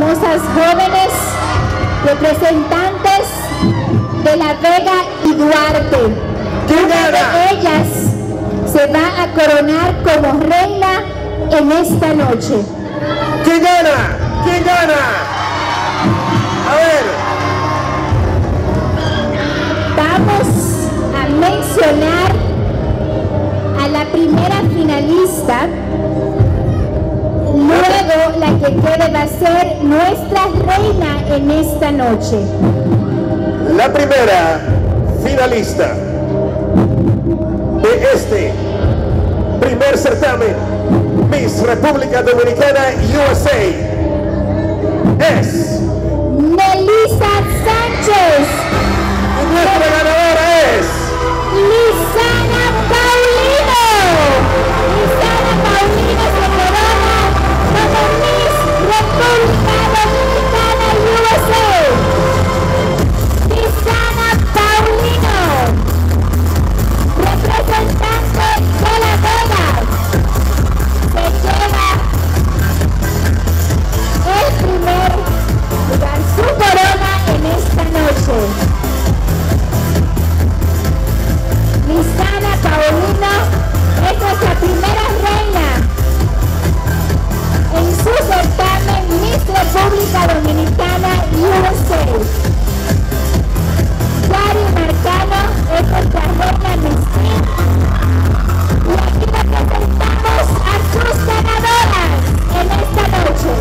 hermosas jóvenes representantes de La Vega y Duarte. Una de ellas se va a coronar como reina en esta noche. ¿Quién gana? ¿Quién gana? A ver. Vamos a mencionar a la primera finalista. Luego la que quede va a ser nuestra reina en esta noche. La primera finalista de este primer certamen Miss República Dominicana USA es Melissa Sánchez. Y nuestra ganadora es Lizana Paulino. Lizana Paulino se corona como Miss República Dominicana USA. Lizana Paulino, representante de La Vega, se lleva el primer lugar, su corona en esta noche. Lizana Paulino es nuestra primera reina en su certamen Miss República Dominicana USA. Yari Marcano es nuestra reina Miss Teen. Y aquí representamos a sus ganadoras en esta noche.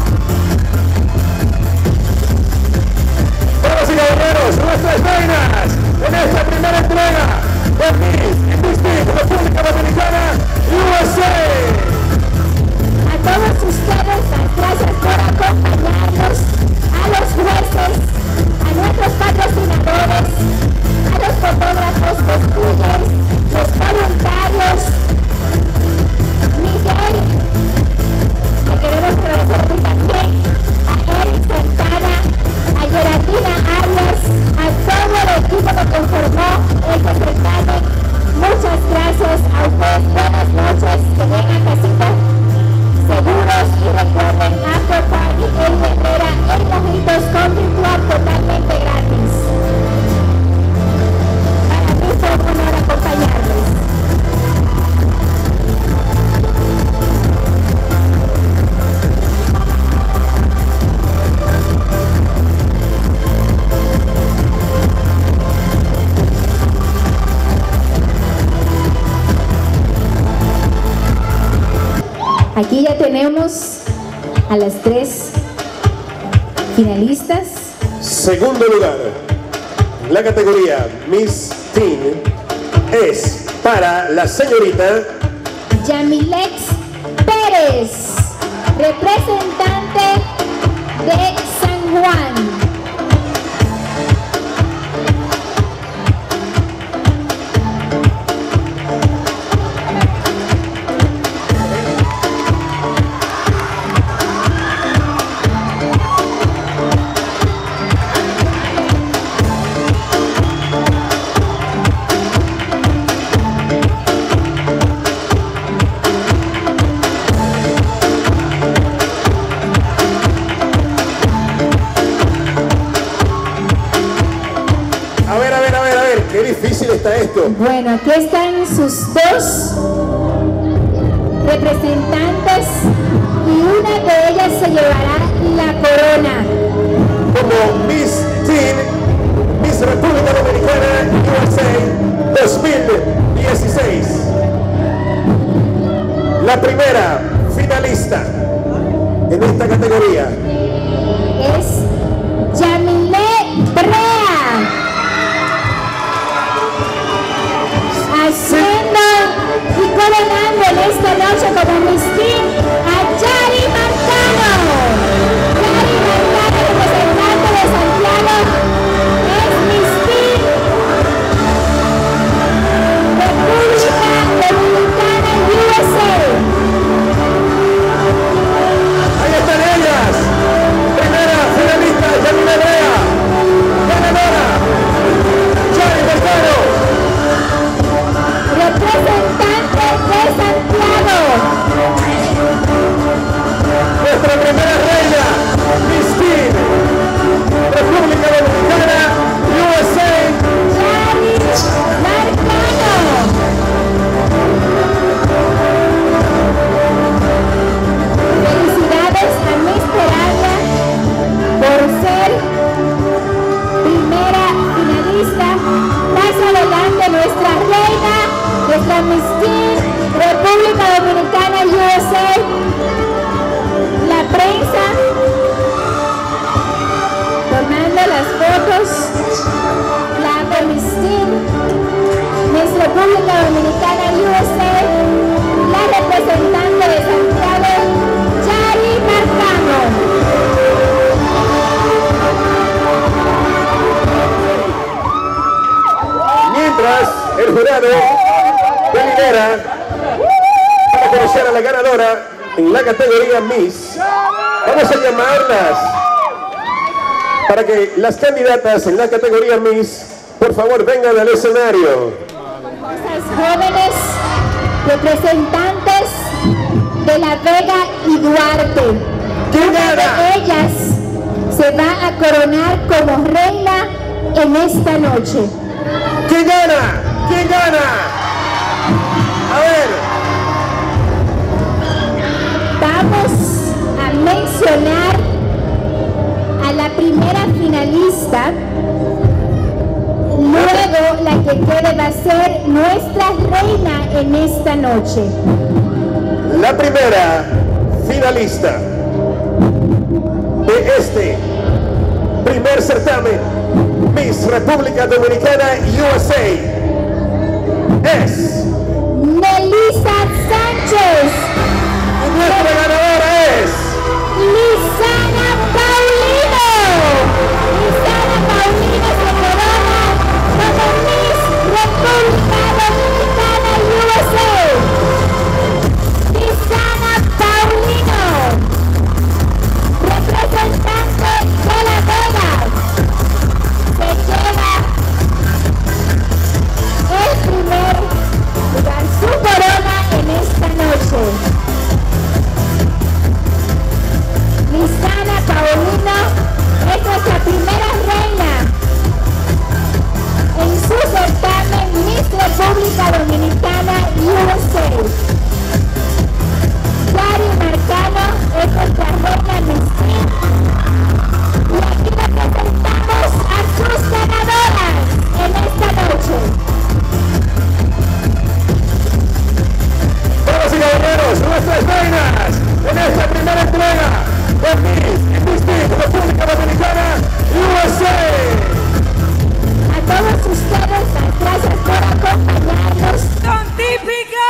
Damas y caballeros, nuestras reinas en esta primera entrega de Miss República Dominicana USA. A todos ustedes, las gracias por acompañarnos, a los jueces, a nuestros patrocinadores, a los fotógrafos, cosplayers, los voluntarios. Miguel, le queremos agradecer a ti también, a Eric Santana, a Geraldina Arias, a todo el equipo que conformó este certamen. Muchas gracias a ustedes, buenas noches, que vengan a casita seguros y recuerden After Party en Herrera en Mojitos Country Club totalmente gratis. Para mí fue un honor acompañarles. Aquí ya tenemos a las 3 finalistas. Segundo lugar, la categoría Miss Teen es para la señorita Yamilex Pérez, representante de San Juan. Qué difícil está esto. Bueno, aquí están sus dos representantes y una de ellas se llevará la corona. Como Miss Teen, Miss República Dominicana USA 2016. La primera finalista en esta categoría es Yamile Brea. Haciendo y coronando en esta noche como Miss Teen a Yari Marcano. Yari Marcano, representante de Santiago, es Miss Teen República Dominicana USA. Ahí están ellas. Primera finalista, Yamile Brea. Ganadora, Yari Marcano. Representante de Santiago. USA, la representante de Santiago, Yari Marcano. Mientras el jurado delibera para conocer a la ganadora en la categoría Miss, vamos a llamarlas para que las candidatas en la categoría Miss, por favor, vengan al escenario. Jóvenes representantes de La Vega y Duarte. Una de ellas se va a coronar como reina en esta noche. ¿Quién gana? ¿Quién gana? A ver. Vamos a mencionar a la primera finalista. Luego la que quede va a ser nuestra reina en esta noche. La primera finalista de este primer certamen Miss República Dominicana USA es Melissa Sánchez. y nuestra ganadora es Lizana Paulino. Lizana Paulino se corona como Miss República Dominicana USA. Lizana Paulino, representante de La Vega, se lleva el primer lugar, su corona en esta noche. Lizana Paulino es nuestra primera reina en su certamen Miss República Dominicana USA. Yari Marcano es nuestra reina Miss Teen. Y aquí representamos a sus ganadoras en esta noche. Damas y caballeros, nuestras reinas en esta primera entrega de Miss República Dominicana USA. A todos ustedes, gracias por acompañarnos. ¡Son típica!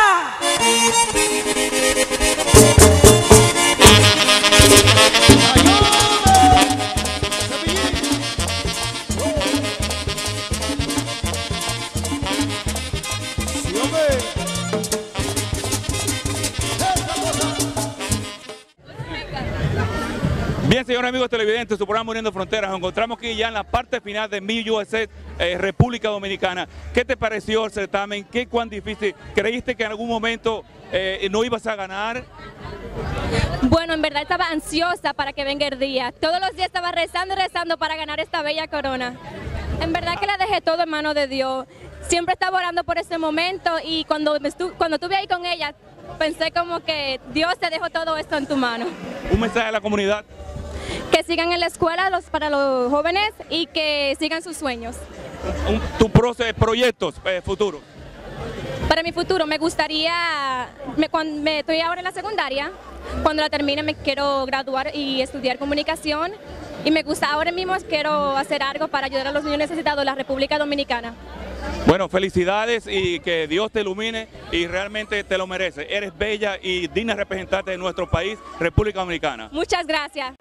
Bien, señores amigos televidentes, su programa Uniendo Fronteras, nos encontramos aquí ya en la parte final de Miss USA República Dominicana. ¿Qué te pareció el certamen? ¿Qué cuán difícil? ¿Creíste que en algún momento no ibas a ganar? Bueno, en verdad estaba ansiosa para que venga el día. Todos los días estaba rezando y rezando para ganar esta bella corona. En verdad que la dejé todo en manos de Dios. Siempre estaba orando por ese momento y cuando estuve ahí con ella, pensé como que Dios te dejó todo esto en tu mano. Un mensaje a la comunidad. Que sigan en la escuela para los jóvenes y que sigan sus sueños. Tu proyectos futuros. Para mi futuro me gustaría, estoy ahora en la secundaria, cuando la termine me quiero graduar y estudiar comunicación y me gusta ahora mismo quiero hacer algo para ayudar a los niños necesitados de la República Dominicana. Bueno, felicidades y que Dios te ilumine y realmente te lo mereces. Eres bella y digna representante de nuestro país, República Dominicana. Muchas gracias.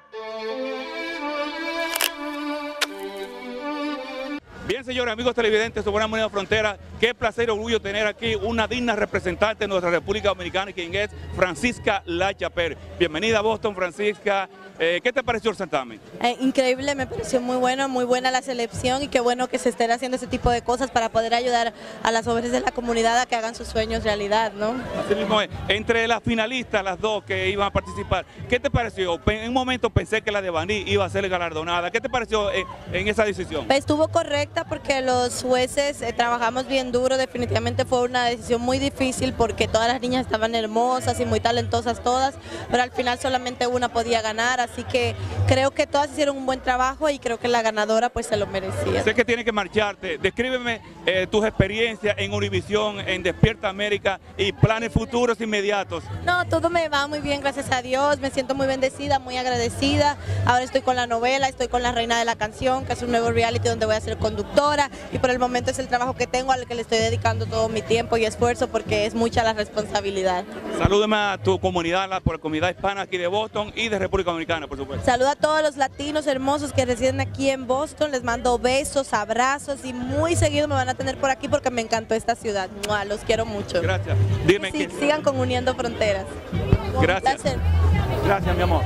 Bien, señores amigos televidentes, sobre Uniendo Fronteras, qué placer y orgullo tener aquí una digna representante de nuestra República Dominicana, quien es Francisca Lacha Pérez. Bienvenida a Boston, Francisca. ¿Qué te pareció el certamen? Increíble, me pareció muy bueno, muy buena la selección y qué bueno que se estén haciendo ese tipo de cosas para poder ayudar a las jóvenes de la comunidad a que hagan sus sueños realidad, ¿no? Así mismo es. Entre las finalistas, las dos que iban a participar, ¿qué te pareció? En un momento pensé que la de Baní iba a ser galardonada. ¿Qué te pareció en esa decisión? Pues estuvo correcta porque los jueces trabajamos bien duro, definitivamente fue una decisión muy difícil porque todas las niñas estaban hermosas y muy talentosas todas, pero al final solamente una podía ganar, así que creo que todas hicieron un buen trabajo y creo que la ganadora pues se lo merecía. Sé que tienes que marcharte. Descríbeme tus experiencias en Univisión, en Despierta América y planes futuros inmediatos. No, todo me va muy bien, gracias a Dios, me siento muy bendecida, muy agradecida. Ahora estoy con la novela, estoy con La Reina de la Canción, que es un nuevo reality donde voy a ser conductora y por el momento es el trabajo que tengo al que le estoy dedicando todo mi tiempo y esfuerzo porque es mucha la responsabilidad. Salúdame a tu comunidad, la comunidad hispana aquí de Boston y de República Dominicana, por supuesto. Saludo a todos los latinos hermosos que residen aquí en Boston, les mando besos, abrazos y muy seguido me van a tener por aquí porque me encantó esta ciudad. ¡Mua! Los quiero mucho. Gracias. Dime sí, sigan con Uniendo Fronteras. Gracias. Gracias, mi amor.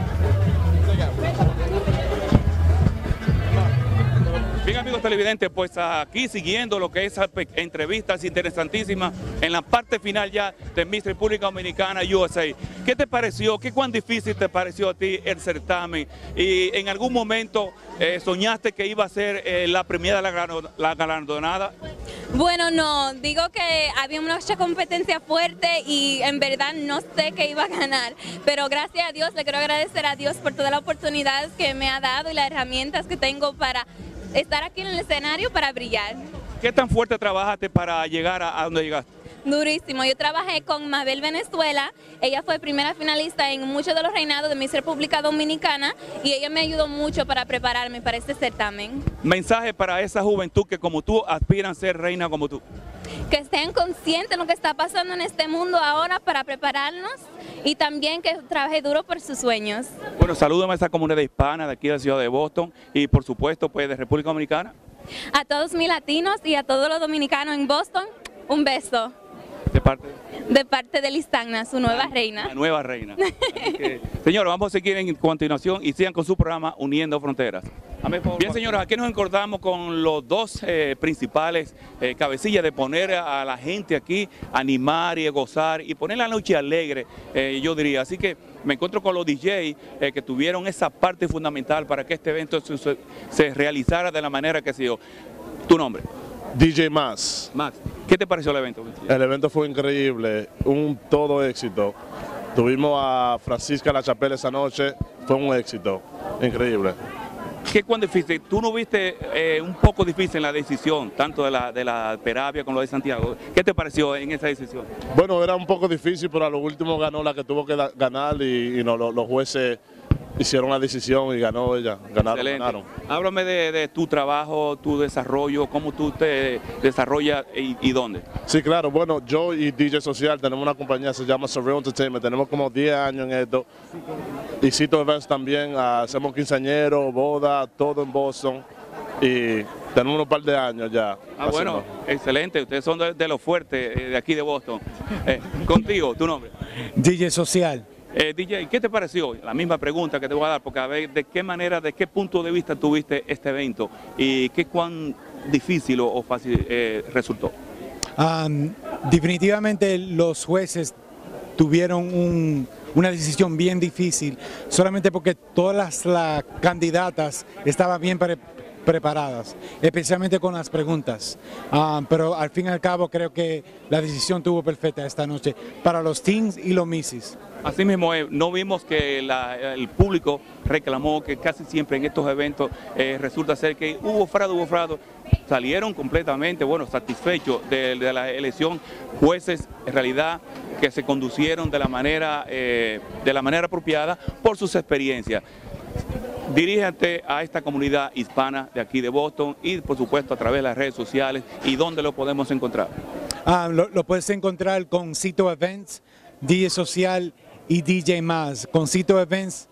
Bien, amigos televidentes, pues aquí siguiendo lo que es entrevistas interesantísimas en la parte final ya de Miss República Dominicana USA. ¿Qué te pareció? ¿Qué cuán difícil te pareció a ti el certamen? ¿Y en algún momento soñaste que iba a ser la premiada, la galardonada? Bueno, no, digo que había mucha competencia fuerte y en verdad no sé qué iba a ganar, pero gracias a Dios, le quiero agradecer a Dios por todas las oportunidades que me ha dado y las herramientas que tengo para estar aquí en el escenario para brillar. ¿Qué tan fuerte trabajaste para llegar a donde llegaste? Durísimo, yo trabajé con Mabel Venezuela, ella fue primera finalista en muchos de los reinados de Miss República Dominicana y ella me ayudó mucho para prepararme para este certamen. Mensaje para esa juventud que como tú aspiran a ser reina como tú. Que estén conscientes de lo que está pasando en este mundo ahora para prepararnos y también que trabaje duro por sus sueños. Bueno, salúdame a esa comunidad hispana de aquí de la ciudad de Boston y por supuesto pues de República Dominicana. A todos mis latinos y a todos los dominicanos en Boston, un beso. ¿De parte? De parte de Liz Tacna, su nueva reina. La nueva reina. Señores, vamos a seguir en continuación y sigan con su programa Uniendo Fronteras. Bien, señores, aquí nos encontramos con los dos principales cabecillas de poner a la gente aquí, animar y gozar y poner la noche alegre, yo diría. Así que me encuentro con los DJs que tuvieron esa parte fundamental para que este evento se realizara de la manera que se dio. ¿Tu nombre? DJ Max. Max, ¿qué te pareció el evento? El evento fue increíble, un todo éxito. Tuvimos a Francisca La Chapelle esa noche, fue un éxito, increíble. ¿Qué cuán difícil? ¿Tú no viste un poco difícil la decisión, tanto de la Peravia como lo de Santiago? ¿Qué te pareció en esa decisión? Bueno, era un poco difícil, pero a lo último ganó la que tuvo que ganar y no, los jueces hicieron la decisión y ganó ella, ganaron. Háblame de tu trabajo, tu desarrollo, cómo tú te desarrollas y dónde. Sí, claro, bueno, yo y DJ Social tenemos una compañía, se llama Surreal Entertainment, tenemos como 10 años en esto. Y Cito Events también, hacemos quinceañeros, bodas, todo en Boston. Y tenemos un par de años ya. Bueno, excelente, ustedes son de los fuertes de aquí de Boston. Contigo, tu nombre. DJ Social. DJ, ¿qué te pareció? La misma pregunta que te voy a dar, porque a ver de qué manera, de qué punto de vista tuviste este evento y qué cuán difícil o fácil resultó. Definitivamente los jueces tuvieron una decisión bien difícil, solamente porque todas las candidatas estaban bien preparadas, especialmente con las preguntas. Pero al fin y al cabo creo que la decisión estuvo perfecta esta noche para los teens y los misses. Así mismo, no vimos que el público reclamó que casi siempre en estos eventos resulta ser que hubo fraude. Salieron completamente, satisfechos de la elección, jueces en realidad que se conducieron de la manera apropiada por sus experiencias. Diríjate a esta comunidad hispana de aquí de Boston y por supuesto a través de las redes sociales y dónde lo podemos encontrar. Lo puedes encontrar con Cito Events, DJ Social y DJ Más. Con Cito Events,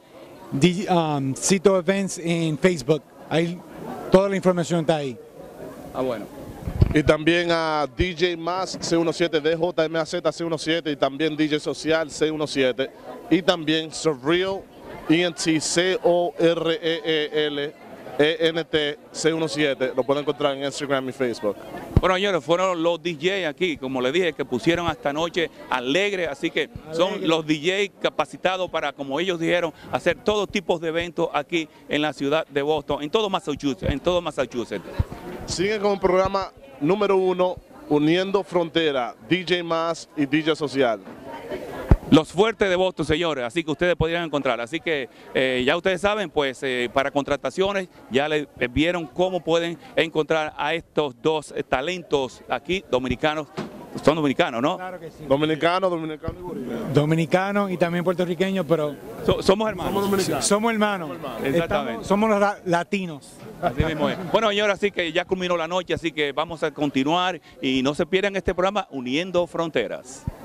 Cito Events en Facebook. Ahí toda la información está ahí. Bueno. Y también a DJ Más C17, DJMAZ C17 y también DJ Social C17 y también Surreal ENT COREEL C17, lo pueden encontrar en Instagram y Facebook. Bueno, señores, fueron los DJs aquí, como les dije, que pusieron esta noche alegre, así que son los DJs capacitados para, como ellos dijeron, hacer todo tipo de eventos aquí en la ciudad de Boston, en todo Massachusetts. Siguen con el programa número 1, Uniendo Frontera, DJ Más y DJ Social. Los fuertes de Boston, señores, así que ustedes podrían encontrar. Así que ya ustedes saben, pues para contrataciones ya les vieron cómo pueden encontrar a estos dos talentos aquí dominicanos. Son dominicanos, ¿no? Claro que sí. Dominicano y boliviano. Dominicanos y también puertorriqueños, pero Somos hermanos. Somos dominicanos. somos hermanos. Exactamente. Somos los latinos. Así mismo es. Bueno, señores, así que ya culminó la noche, así que vamos a continuar y no se pierdan este programa Uniendo Fronteras.